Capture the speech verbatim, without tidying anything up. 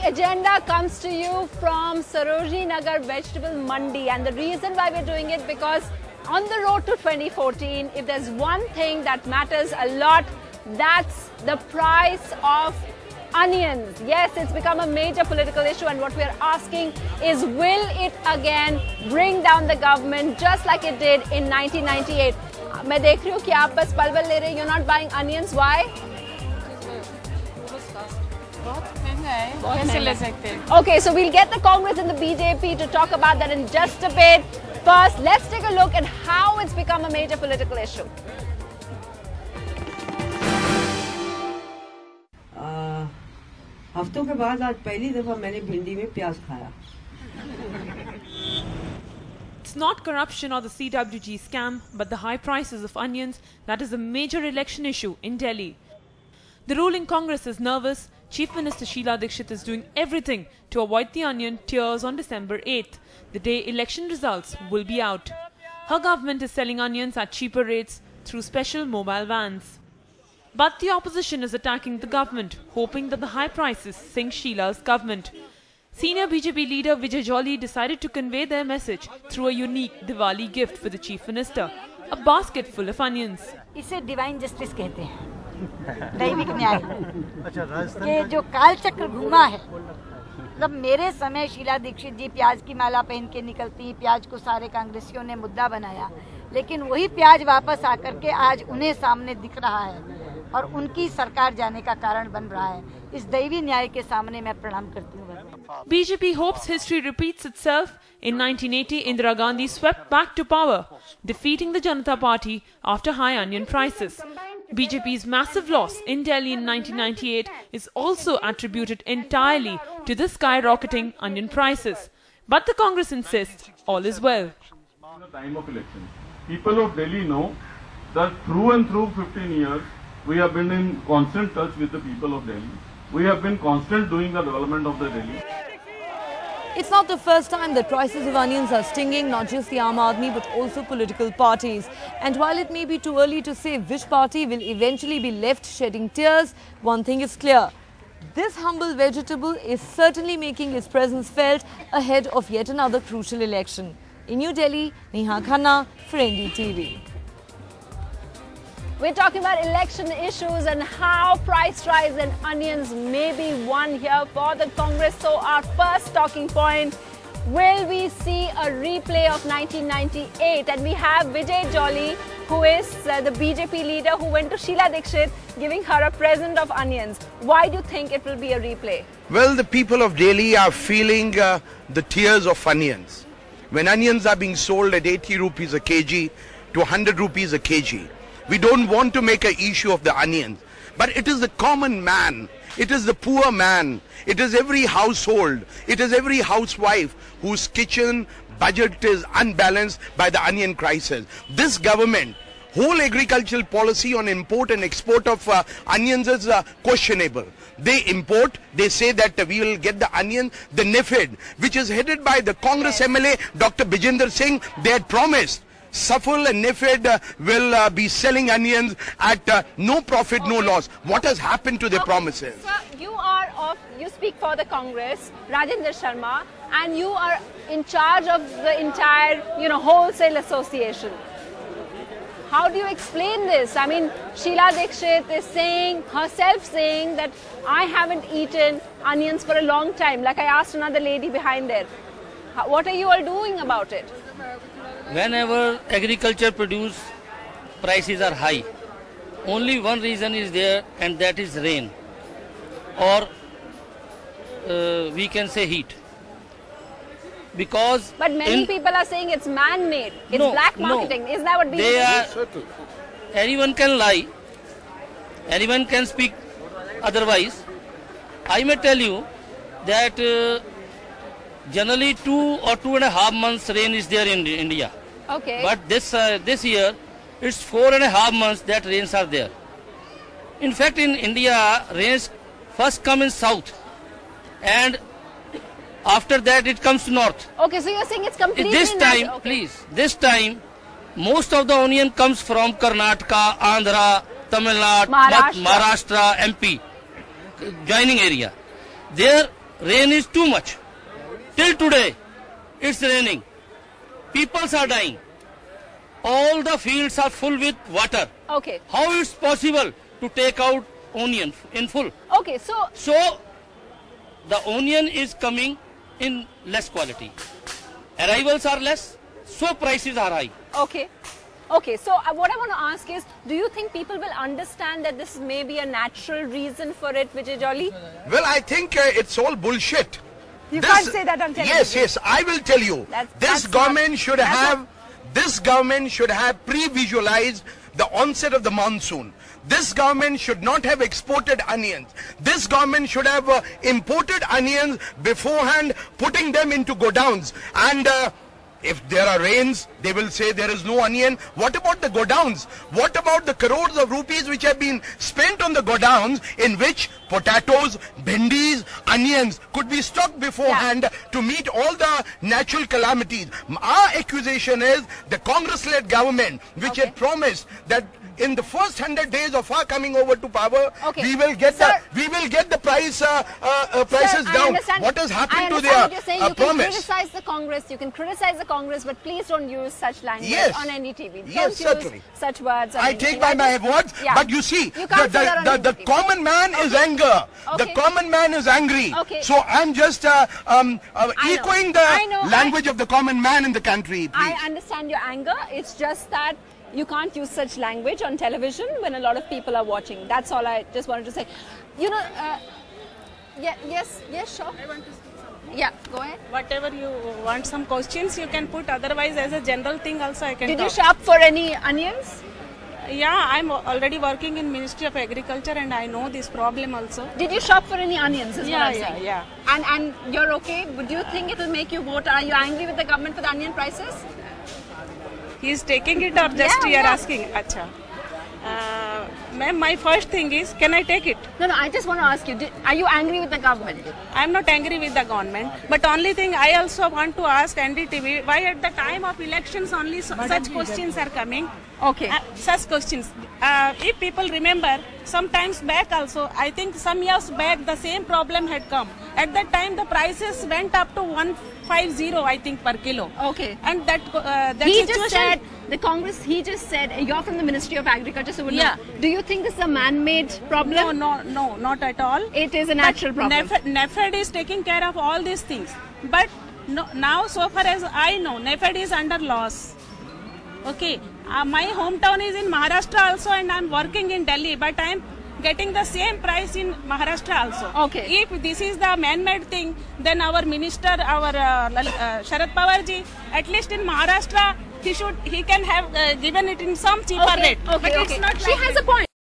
agenda comes to you from Sarojini Nagar Vegetable Mandi, and the reason why we're doing it, because on the road to twenty fourteen, if there's one thing that matters a lot, that's the price of onions. Yes, it's become a major political issue, and what we're asking is, will it again bring down the government just like it did in nineteen ninety-eight? मैं देख रही हूँ कि आप बस पलवल ले रहे हैं. You're not buying onions. Why? Okay, so we'll get the Congress and the B J P to talk about that in just a bit. First, let's take a look at how it's become a major political issue. हफ्तों के बाद आज पहली दफा मैंने भिंडी में प्याज खाया. It's not corruption or the C W G scam, but the high prices of onions that is a major election issue in Delhi. The ruling Congress is nervous. Chief Minister Sheila Dikshit is doing everything to avoid the onion tears on December eighth, the day election results will be out. Her government is selling onions at cheaper rates through special mobile vans. But the opposition is attacking the government, hoping that the high prices sink Sheila's government. Senior B J P leader Vijay Jolly decided to convey their message through a unique Diwali gift for the Chief Minister, a basket full of onions. इसे divine justice कहते हैं, दैविक न्याय के जो काल चक्र घूमा है. मतलब मेरे समय शीला दीक्षित जी प्याज की माला पहन के निकलती, प्याज को सारे कांग्रेसियों ने मुद्दा बनाया, लेकिन वही प्याज वापस आकर के आज उन्हें सामने दिख रहा है और उनकी सरकार जाने का कारण बन रहा है. इस दैवी न्याय के सामने मैं प्रणाम करती हूँ. B J P hopes history repeats itself. In nineteen eighty, Indira Gandhi swept back to power, defeating the Janata Party after high onion prices. B J P's massive loss in Delhi in nineteen ninety-eight is also attributed entirely to the skyrocketing onion prices. But the Congress insists all is well. In the time of election, people of Delhi know that through and through fifteen years, we have been in constant touch with the people of Delhi. We have been constant doing the development of the Delhi. It's not the first time that prices of onions are stinging not just the Aam Aadmi but also political parties. And while it may be too early to say which party will eventually be left shedding tears, one thing is clear. This humble vegetable is certainly making its presence felt ahead of yet another crucial election. In New Delhi, Neha Khanna for N D T V. We're talking about election issues and how price rise in onions may be one here for the Congress. So our first talking point, will we see a replay of nineteen ninety-eight? And we have Vijay Jolly, who is uh, the B J P leader who went to Sheila Dikshit, giving her a present of onions. Why do you think it will be a replay? Well, the people of Delhi are feeling uh, the tears of onions. When onions are being sold at eighty rupees a kg to one hundred rupees a kg, we don't want to make an issue of the onions, but it is the common man, it is the poor man, it is every household, it is every housewife whose kitchen budget is unbalanced by the onion crisis. This government, whole agricultural policy on import and export of uh, onions is uh, questionable. They import, they say that uh, we will get the onion, the N I F E D, which is headed by the Congress M L A Doctor Bijinder Singh. They had promised Safal and N I F E D uh, will uh, be selling onions at uh, no profit, okay. no loss. What has happened to their okay. promises? Sir, you are of, you speak for the Congress, Rajendra Sharma, and you are in charge of the entire, you know, wholesale association. How do you explain this? I mean, Sheila Dikshit is saying, herself saying that I haven't eaten onions for a long time. Like I asked another lady behind there. How, what are you all doing about it? Whenever agriculture produce, prices are high. Only one reason is there, and that is rain, or uh, we can say heat. Because but many people are saying it's man-made, it's no, black marketing. No. Is that what they are? Anyone can lie, anyone can speak otherwise. I may tell you that uh, generally two or two and a half months rain is there in India. Okay. But this uh, this year, it's four and a half months that rains are there. In fact, in India, rains first come in south, and after that it comes to north. Okay, so you're saying it's completely this time, not, okay. please, this time, most of the onion comes from Karnataka, Andhra, Tamil Nadu, Maharashtra. Maharashtra, M P, joining area. There, rain is too much. Till today, it's raining. Peoples are dying. All the fields are full with water. Okay. How it's possible to take out onion in full? Okay, so... So, the onion is coming in less quality. Arrivals are less, so prices are high. Okay. Okay, so uh, what I want to ask is, do you think people will understand that this may be a natural reason for it, Vijay Jolly? Well, I think uh, it's all bullshit. You This- can't say that on television. Yes, yes, I will tell you. That's- this that's government not- should that's have, not- this government should have pre-visualized the onset of the monsoon. This government should not have exported onions. This government should have uh, imported onions beforehand, putting them into godowns. And uh, if there are rains, they will say there is no onion. What about the godowns? What about the crores of rupees which have been spent on the godowns, in which potatoes, bhindis, onions could be stocked beforehand Yeah. to meet all the natural calamities? Our accusation is the Congress-led government, which Okay. had promised that in the first hundred days of our coming over to power, Okay. we will get Sir- the we will get the price uh, uh, uh, prices Sir, I down. understand- What has I happened to understand their what you're saying. uh, You can promise? criticize the Congress, you can criticize the Congress, but please don't use such language Yes. on any T V. Don't Yes, use certainly. such words. on I anything. take by my just- words, Yeah. but you see, You the, can't say that on the, the, any the T V. common man is anger. The Okay. common man is angry. Okay. So I'm just uh, um, uh, I know. echoing the I know. language of the common man in the country. Please. I understand your anger. It's just that you can't use such language on television when a lot of people are watching. That's all I just wanted to say. You know, uh, yeah, yes, yes, sure. I want to speak something. Yeah, go ahead. Whatever you want, some questions you can put. Otherwise, as a general thing, also I can. Did you talk. shop for any onions? Yeah, I'm already working in Ministry of Agriculture, and I know this problem also. Did you shop for any onions? Is Yeah, what I'm yeah, saying. yeah. And and you're okay? Would you think it will make you vote? Are you angry with the government for the onion prices? He is taking it or just Yeah, you are yeah. asking? Acha. Uh, ma'am, my first thing is, can I take it? No, no. I just want to ask you: did, are you angry with the government? I'm not angry with the government, but only thing I also want to ask N D T V, why at the time of elections only so, such questions are coming? Okay. Uh, such questions. Uh, if people remember, sometimes back also, I think some years back the same problem had come. At that time the prices went up to one fifty, I think, per kilo. Okay. And that uh, that He situation. just said the Congress. He just said you're from the Ministry of Agriculture, so we'll Yeah. know. Do you think this is a man-made problem? No, no, no, not at all. It is a natural But problem. NAFED, NAFED is taking care of all these things. But no, now, so far as I know, NAFED is under loss. Okay, uh, my hometown is in Maharashtra also, and I'm working in Delhi, but I'm getting the same price in Maharashtra also. Okay. If this is the man-made thing, then our minister, our uh, Lal- uh, Sharad Pawar ji, at least in Maharashtra, he should, he can have uh, given it in some cheaper Okay, rate. okay, but okay. it's not She like has that. a point.